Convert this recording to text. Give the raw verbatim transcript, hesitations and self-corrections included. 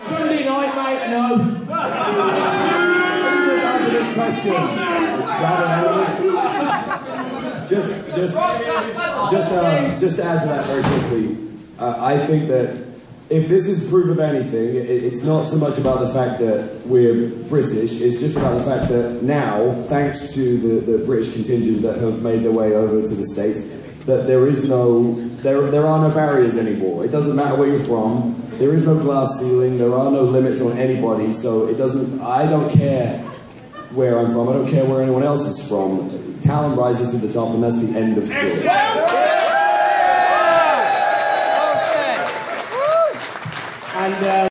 Sunday night, mate, no. Let me just answer this question. Just, just, just, um, just to add to that very quickly, uh, I think that if this is proof of anything, it, it's not so much about the fact that we're British, it's just about the fact that now, thanks to the, the British contingent that have made their way over to the States, that there is no, there, there are no barriers anymore. It doesn't matter where you're from, there is no glass ceiling, there are no limits on anybody, so it doesn't, I don't care where I'm from, I don't care where anyone else is from. Talent rises to the top, and that's the end of story. And, uh,